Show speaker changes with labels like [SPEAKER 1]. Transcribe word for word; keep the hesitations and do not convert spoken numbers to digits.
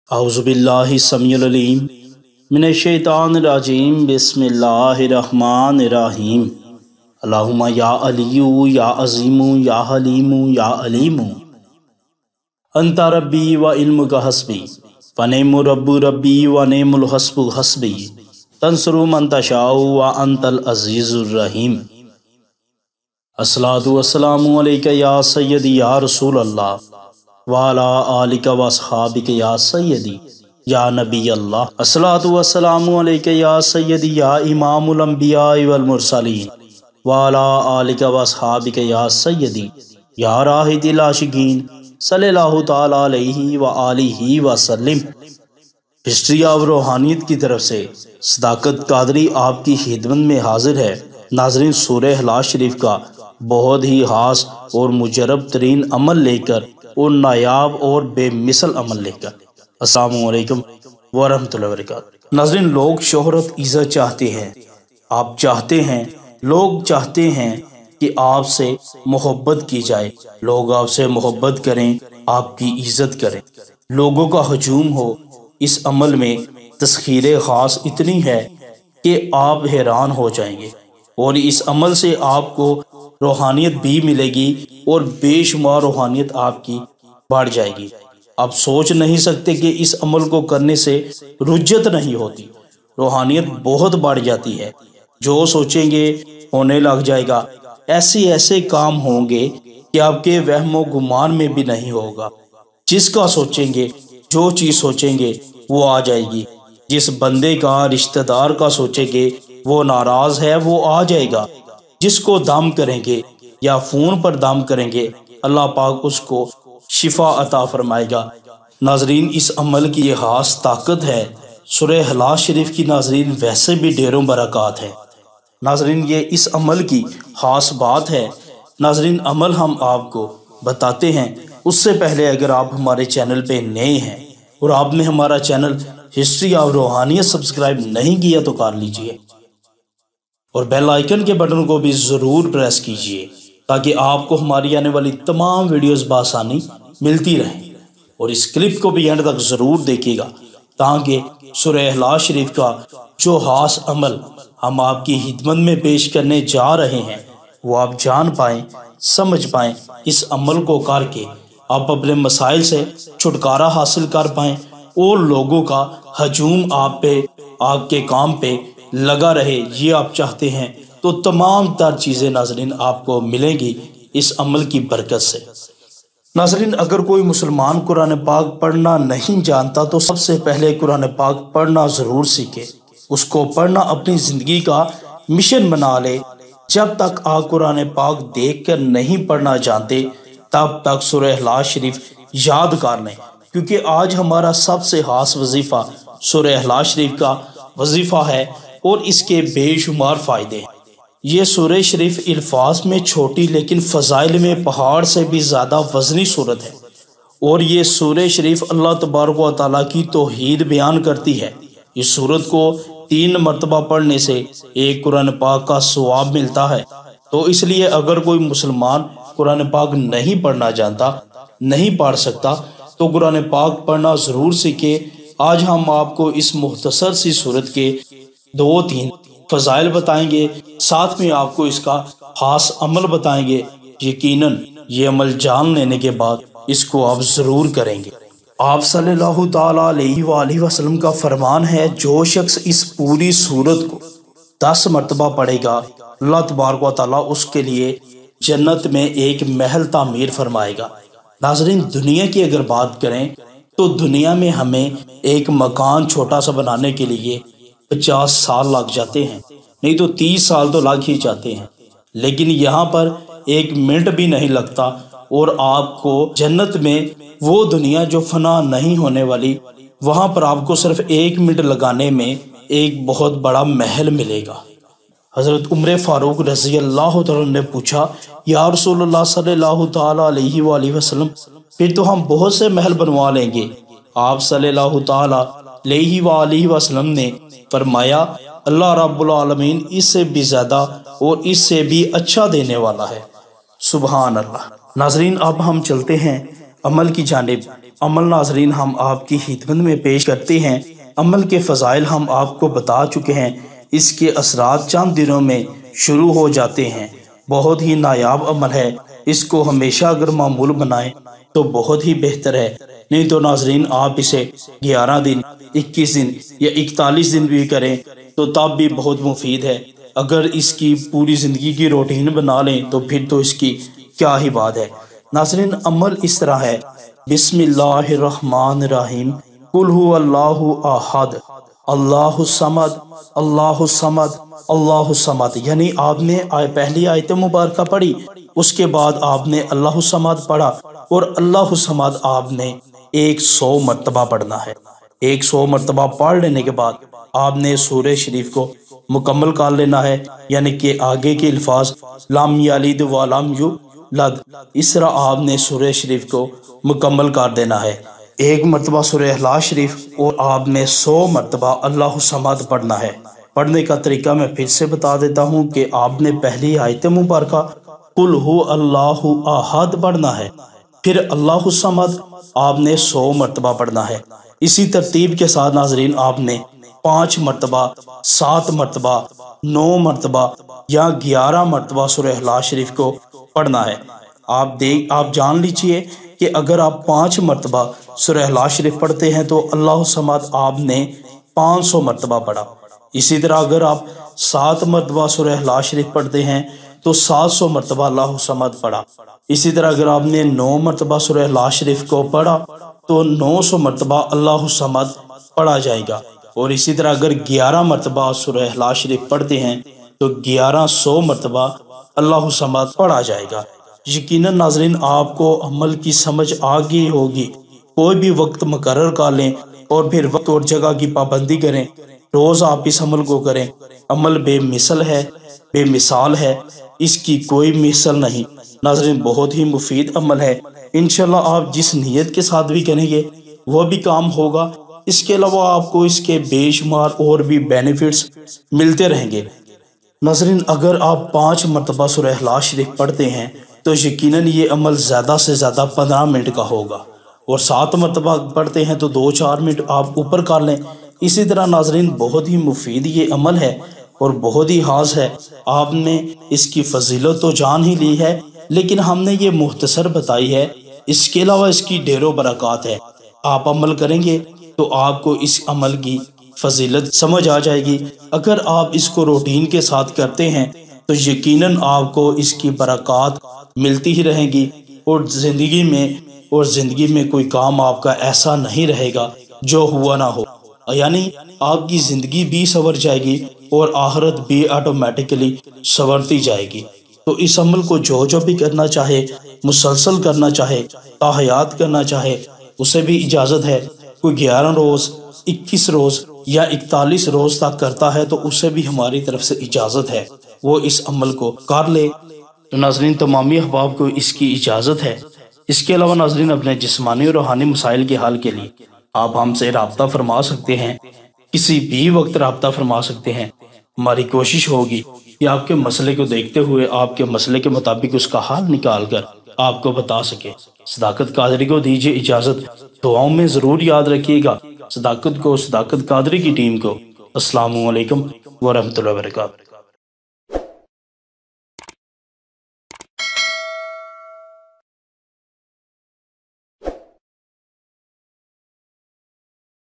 [SPEAKER 1] اعوذ باللہ السمیع العلیم من الشیطان الرجیم بسم اللہ الرحمن الرحیم اللہم یا علی یا عظیم یا حلیم یا علیم انت ربی و علمک حسبی فنعم رب ربی و نعم الحسب حسبی تنصر من تشاء و انت العزیز الرحیم۔ الصلاۃ والسلام علیک یا سیدی یا رسول اللہ وعلا آلک و اصحابک یا سیدی یا نبی اللہ۔ الصلاۃ والسلام علیک یا سیدی یا امام الانبیاء والمرسلین وعلا آلک و اصحابک یا سیدی یا راحت العاشقین صلی اللہ تعالی علیہ وآلہ وسلم۔ ہسٹری آف روحانیت کی طرف سے صداقت قادری آپ کی خدمت میں حاضر ہے۔ ناظرین، سورہ اخلاص شریف کا بہت ہی خاص اور مجرب ترین عمل لے کر اور نایاب اور بے مثل عمل لے کر السلام علیکم ورحمۃ اللہ وبرکاتہ۔ ناظرین، لوگ شہرت عزت چاہتے ہیں، آپ چاہتے ہیں، لوگ چاہتے ہیں کہ آپ سے محبت کی جائے، لوگ آپ سے محبت کریں، آپ کی عزت کریں، لوگوں کا ہجوم ہو۔ اس عمل میں تسخیر خاص اتنی ہے کہ آپ حیران ہو جائیں گے، اور اس عمل سے آپ کو روحانیت بھی ملے گی اور بے شمار روحانیت آپ کی بڑھ جائے گی۔ آپ سوچ نہیں سکتے کہ اس عمل کو کرنے سے رجت نہیں ہوتی، روحانیت بہت بڑھ جاتی ہے۔ جو سوچیں گے ہونے لگ جائے گا، ایسے ایسے کام ہوں گے کہ آپ کے وہم و گمان میں بھی نہیں ہوگا۔ جس کا سوچیں گے، جو چیز سوچیں گے وہ آ جائے گی۔ جس بندے کا، رشتہ دار کا سوچیں گے وہ ناراض ہے، وہ آ جائے گا۔ جس کو دم کریں گے یا فون پر دم کریں گے، اللہ پاک اس کو شفا عطا فرمائے گا۔ ناظرین، اس عمل کی یہ خاص طاقت ہے۔ سورہ اخلاص شریف کی ناظرین ویسے بھی ڈھیروں برکات ہے۔ ناظرین، یہ اس عمل کی خاص بات ہے۔ ناظرین، عمل ہم آپ کو بتاتے ہیں، اس سے پہلے اگر آپ ہمارے چینل پہ نئے ہیں اور آپ نے ہمارا چینل ہسٹری آف روحانیت سبسکرائب نہیں کیا تو کر لیجئے، اور بیل آئیکن کے بٹن کو بھی ضرور پریس کیجئے تاکہ آپ کو ہماری آنے والی تمام ویڈیوز بآسانی ملتی رہیں، اور اس کلپ کو بھی اینڈ تک ضرور دیکھیے گا تاکہ سورہ اخلاص شریف کا جو خاص عمل ہم آپ کی خدمت میں پیش کرنے جا رہے ہیں وہ آپ جان پائیں، سمجھ پائیں۔ اس عمل کو کر کے آپ اپنے مسائل سے چھٹکارا حاصل کر پائیں اور لوگوں کا ہجوم آپ پہ، آپ کے کام پہ لگا رہے، یہ آپ چاہتے ہیں تو تمام تر چیزیں ناظرین آپ کو ملیں گی اس عمل کی برکت سے۔ ناظرین، اگر کوئی مسلمان قرآن پاک پڑھنا نہیں جانتا تو سب سے پہلے قرآن پاک پڑھنا ضرور سیکھے، اس کو پڑھنا اپنی زندگی کا مشن بنا لے۔ جب تک آپ قرآن پاک دیکھ کر نہیں پڑھنا جانتے تب تک سورہ اخلاص شریف یاد کر لیں، کیونکہ آج ہمارا سب سے خاص وظیفہ سورہ اخلاص شریف کا وظیفہ ہے اور اس کے بے شمار فائدے ہیں۔ یہ سورہ شریف الفاظ میں چھوٹی لیکن فضائل میں پہاڑ سے بھی زیادہ وزنی صورت ہے، اور یہ سورہ شریف اللہ تبارک و تعالیٰ کی توحید بیان کرتی ہے۔ اس سورت کو تین مرتبہ پڑھنے سے ایک قرآن پاک کا ثواب ملتا ہے۔ تو اس لیے اگر کوئی مسلمان قرآن پاک نہیں پڑھنا جانتا، نہیں پڑھ سکتا، تو قرآن پاک پڑھنا ضرور سیکھے۔ آج ہم آپ کو اس مختصر سی سورت کے دو تین فضائل بتائیں گے، ساتھ میں آپ کو اس کا خاص عمل بتائیں گے۔ یقیناً یہ عمل جان لینے کے بعد اس کو آپ ضرور کریں گے۔ آپ صلی اللہ تعالیٰ علیہ وآلہ وسلم کا فرمان ہے، جو شخص اس پوری سورت کو دس مرتبہ پڑھے گا، اللہ تبارک و تعالیٰ اس کے لیے جنت میں ایک محل تعمیر فرمائے گا۔ ناظرین، دنیا کی اگر بات کریں تو دنیا میں ہمیں ایک مکان چھوٹا سا بنانے کے لیے پچاس سال لگ جاتے ہیں، نہیں تو تیس سال تو لگ ہی جاتے ہیں، لیکن یہاں پر ایک منٹ بھی نہیں لگتا اور آپ کو جنت میں وہ دنیا جو فنا نہیں ہونے والی، وہاں پر آپ کو صرف ایک منٹ لگانے میں ایک بہت بڑا محل ملے گا۔ حضرت عمر فاروق رضی اللہ تعالیٰ نے پوچھا، یا رسول اللہ صلی اللہ تعالیٰ علیہ وآلہ وسلم، پھر تو ہم بہت سے محل بنوا لیں گے۔ آپ صلی اللہ تعالیٰ علیہ وآلہ وسلم نے فرمایا، اللہ رب العالمین اس سے بھی زیادہ اور اس سے بھی اچھا دینے والا ہے۔ سبحان اللہ۔ ناظرین، اب ہم چلتے ہیں عمل کی جانب۔ عمل ناظرین ہم آپ کی خدمت میں پیش کرتے ہیں۔ عمل کے فضائل ہم آپ کو بتا چکے ہیں، اس کے اثرات چند دنوں میں شروع ہو جاتے ہیں۔ بہت ہی نایاب عمل ہے، اس کو ہمیشہ اگر معمول بنائیں تو بہت ہی بہتر ہے، نہیں تو ناظرین آپ اسے گیارہ دن، اکیس دن یا اکتالیس دن بھی کریں تو تب بھی بہت مفید ہے۔ اگر اس کی پوری زندگی کی روٹین بنا لیں تو پھر تو اس کی کیا ہی بات ہے۔ ناظرین عمل اس طرح ہے، بسم اللہ الرحمن الرحیم، قل هو اللہ احد اللہ الصمد اللہ الصمد اللہ الصمد، یعنی آپ نے پہلی آیت مبارکہ پڑھی، اس کے بعد آپ نے اللہ الصمد پڑھا، اور اللہ الصمد آپ نے ایک سو مرتبہ پڑھنا ہے۔ ایک سو مرتبہ پڑھ لینے کے بعد آپ نے سورہ شریف کو مکمل کر لینا ہے، یعنی کہ آگے کے الفاظ لم یلد ولم یولد، اس طرح آپ نے سورہ شریف کو مکمل کر دینا ہے۔ ایک مرتبہ سورہ اخلاص شریف اور آپ نے سو مرتبہ اللہ الصمد پڑھنا ہے۔ پڑھنے کا طریقہ میں پھر سے بتا دیتا ہوں کہ آپ نے پہلی آیت مبارکہ قل هو اللہ احد پڑھنا ہے، پھر اللہ الصمد آپ نے سو مرتبہ پڑھنا ہے۔ اسی ترتیب کے ساتھ ناظرین آپ نے پانچ مرتبہ، سات مرتبہ، نو مرتبہ یا گیارہ مرتبہ سورہ اخلاص شریف کو پڑھنا ہے۔ آپ دیکھ آپ جان لیجئے کہ اگر آپ پانچ مرتبہ سورہ اخلاص شریف پڑھتے ہیں تو اللہ الصمد آپ نے پانچ سو مرتبہ پڑھا۔ اسی طرح اگر آپ سات مرتبہ سورہ اخلاص شریف پڑھتے ہیں تو سات سو مرتبہ اللہ الصمد پڑھا۔ اسی طرح اگر آپ نے نو مرتبہ سورہ اخلاص شریف کو پڑھا تو نو سو مرتبہ اللہ الصمد پڑھا جائے گا، اور اسی طرح اگر گیارہ مرتبہ سورہ اخلاص شریف پڑھتے ہیں تو گیارہ سو مرتبہ اللہ الصمد پڑھا جائے گا۔ یقیناً ناظرین آپ کو عمل کی سمجھ آ گئی ہوگی۔ کوئی بھی وقت مقرر کر لیں اور پھر وقت اور جگہ کی پابندی کریں، روز آپ اس عمل کو کریں۔ عمل بے مثل ہے، بے مثال ہے، اس کی کوئی مثل نہیں۔ ناظرین بہت ہی مفید عمل ہے، انشاءاللہ آپ جس نیت کے ساتھ بھی کریں گے وہ بھی کام ہوگا۔ اس کے علاوہ آپ کو اس کے بے شمار اور بھی بینیفٹس ملتے رہیں گے۔ ناظرین اگر آپ پانچ مرتبہ سورہ اخلاص شریف پڑھتے ہیں تو یقیناً یہ عمل زیادہ سے زیادہ پندرہ منٹ کا ہوگا، اور سات مرتبہ پڑھتے ہیں تو دو چار منٹ آپ اوپر کر لیں۔ اسی طرح ناظرین بہت ہی مفید یہ عمل ہے اور بہت ہی خاص ہے۔ آپ نے اس کی فضیلت تو جان ہی لی ہے، لیکن ہم نے یہ مختصر بتائی ہے، اس کے علاوہ اس کی ڈھیروں برکات ہے۔ آپ عمل کریں گے تو آپ کو اس عمل کی فضیلت سمجھ آ جائے گی۔ اگر آپ اس کو روٹین کے ساتھ کرتے ہیں تو یقیناً آپ کو اس کی برکات ملتی ہی رہیں گی، اور زندگی میں اور زندگی میں کوئی کام آپ کا ایسا نہیں رہے گا جو ہوا نہ ہو، یعنی آپ کی زندگی بھی سنور جائے گی اور آخرت بھی آٹومیٹکلی سنورتی جائے گی۔ تو اس عمل کو جو جو بھی کرنا چاہے، مسلسل کرنا چاہے، تاحیات کرنا چاہے، اسے بھی اجازت ہے۔ کوئی گیارہ روز، اکیس روز یا اکتالیس روز تک کرتا ہے تو اسے بھی ہماری طرف سے اجازت ہے، وہ اس عمل کو کر لے۔ تو ناظرین تمامی احباب کو اس کی اجازت ہے۔ اس کے علاوہ ناظرین اپنے جسمانی اور روحانی مسائل کے حل کے لیے آپ ہم سے رابطہ فرما سکتے ہیں، کسی بھی وقت رابطہ فرما سکتے ہیں۔ ہماری کوشش ہوگی کہ آپ کے مسئلے کو دیکھتے ہوئے آپ کے مسئلے کے مطابق اس کا حل نکال کر آپ کو بتا سکے۔ صداقت قادری کو دیجیے اجازت، دعاؤں میں ضرور یاد رکھیے گا۔ صداقت کو، صداقت قادری کی ٹیم کو السلام علیکم ورحمۃ اللہ وبرکاتہ۔